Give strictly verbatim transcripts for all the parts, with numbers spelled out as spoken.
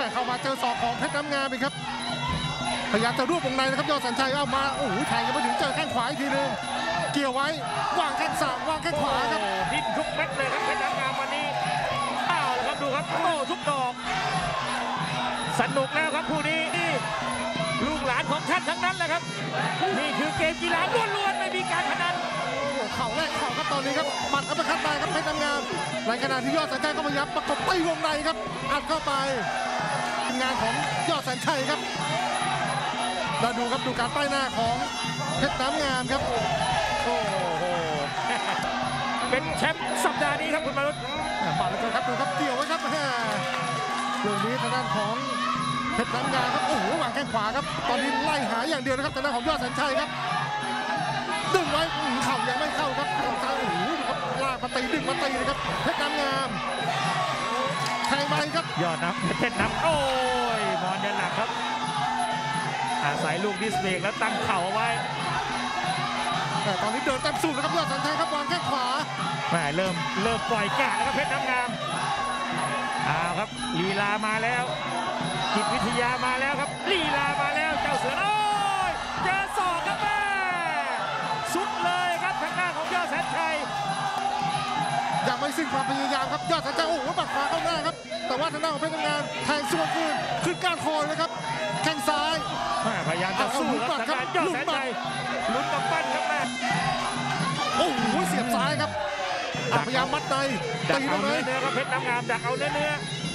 เข้ามาเจอศอกของเพชรน้ำงามอีกครับพยายามจะรวบวงในนะครับยอดสัญชัยเอามาโอ้โหแทงกันมาถึงเจอแข้งขวาอีกทีนึงเกี่ยวไว้วางแข้งซ้ายวางแข้งขวาครับดิ้นทุกเม็ดเลยครับเพชรน้ำงามวันนี้อ้าวครับดูครับโอ้ทุกดอกสนุกแล้วครับคู่นี้ลูกหลานของท่านทั้งนั้นแหละครับนี่คือเกมกีฬาล้วนๆไม่มีการพนันเข่าแรกเข่าครับตอนนี้ครับหมัดอัปเปอร์คัตไปครับเพชรน้ำงามในขณะที่ยอดสัญชัยก็พยายามประกบตีวงในครับอัดเข้าไปงานของยอดสัญชัยครับเราดูครับดูการป้ายหน้าของเพชรน้ำงามครับโอ้โหเป็นแชมป์สัปดาห์นี้ครับคุณมารุตมาแล้วครับดูครับเกี่ยวไว้ครับลูกนี้ทางด้านของเพชรน้ำงามครับโอ้โหวางแข้งขวาครับตอนนี้ไล่หาอย่างเดียวนะครับทางด้านของยอดสัญชัยครับดึงไว้เข่ายังไม่เข้าครับเข่าซ้ายโอ้โหครับลากมาตีดึงมาตีนะครับเพชรน้ำงามแทงไปครับยอดนะเพชรน้ำโอ้ยมอนยันหลักครับอาศัยลูกดิสเบรกแล้วตั้งเข่าเอาไว้แต่ตอนนี้เดินเต็มสูบนะครับยอดสัญชัยครับวางแข้งขวาแหมเริ่มเริ่มปล่อยกะแล้วครับเพชรน้ำงามอ้าวครับลีลามาแล้วจิตวิทยามาแล้วครับลีลามาแล้วเจ้าเสือโอ้ยเจอศอกครับแม่สุดเลยครับทางหน้าของยอดสัญชัยยังไม่สิ้นความพยายามครับยอดสัญชัยโอ้โหปัดขวาเข้าหน้าครับแต่ว่าทางหน้าของเพชรน้ำงามแทงสวนคืนขึ้นก้านคอเลยครับแข้งซ้ายพยายามจะสู้ครับทางด้านยอดแสนชัยลุ้นกับปั้นครับแม่โอ้โหเสียบซ้ายครับพยายามมัดในดักเอาเนื้อเนื้อครับเพชรน้ำงามดักเอาเนื้อเนื้อ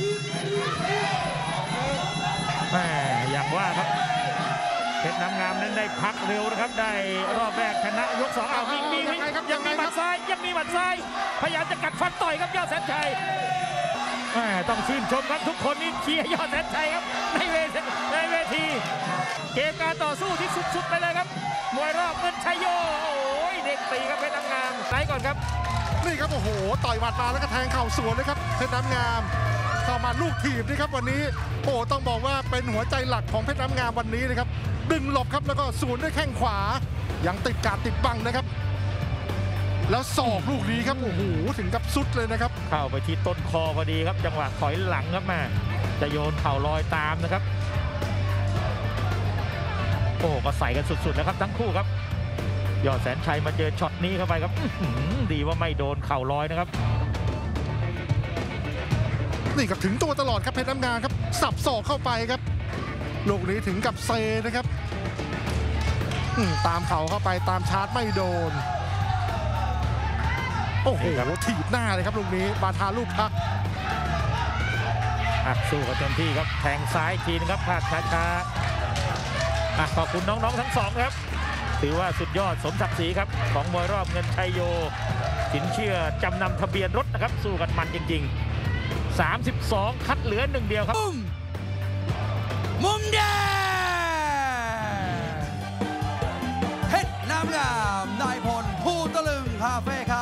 แม่อย่างว่าครับเพชรน้ำงามนั้นได้พักเร็วนะครับได้รอบแรกชนะยกสองเอามีมียังมีหมัดซ้ายยังมีหมัดซ้ายพยายามจะกัดฟันต่อยครับยอดแสนชัยแม่ต้องชื่นชมครับทุกคนนี่เชียร์ยอดแสนชัยครับในเวทีในเวทีเกมการต่อสู้ที่สุดๆไปเลยครับมวยรอบเงินชัยโยโอ้ยเด็กตีครับเพชรน้ำงามไหนก่อนครับนี่ครับโอ้โหต่อยหมัดมาแล้วก็แทงเข่าสวนเลยครับเพชรน้ำงามเข้ามาลูกถีบนี่ครับวันนี้โอ้ต้องบอกว่าเป็นหัวใจหลักของเพชรน้ำงามวันนี้นะครับดึงหลบครับแล้วก็สวนด้วยแข้งขวายังติดการติดบังนะครับแล้วศอกลูกนี้ครับโอ้โหถึงกับสุดเลยนะครับเข้าไปที่ต้นคอพอดีครับจังหวะถอยหลังครับแม่จะโยนเข่าลอยตามนะครับโอ้ก็ใส่กันสุดๆแล้วครับทั้งคู่ครับยอดแสนชัยมาเจอช็อตนี้เข้าไปครับดีว่าไม่โดนเข่าลอยนะครับนี่ครับถึงตัวตลอดครับเพชรน้ำงามครับสับศอกเข้าไปครับลูกนี้ถึงกับเซนะครับตามเข่าเข้าไปตามชาร์จไม่โดนโอ้โหถีบหน้าเลยครับลูกนี้บาทาลูกพักอัดสู้กันเต็มที่ครับแทงซ้ายทีนึงครับพลาดช้าๆขอบคุณน้องๆทั้งสองครับถือว่าสุดยอดสมศักดิ์ศรีครับของมวยรอบเงินชัยโยสินเชื่อจำนำทะเบียนรถนะครับสู้กันมันจริงๆสามสิบสองคัดเหลือหนึ่งเดียวครับมุมแดงเพชรน้ำงามนายพลภูตะลึงคาเฟ่ครับ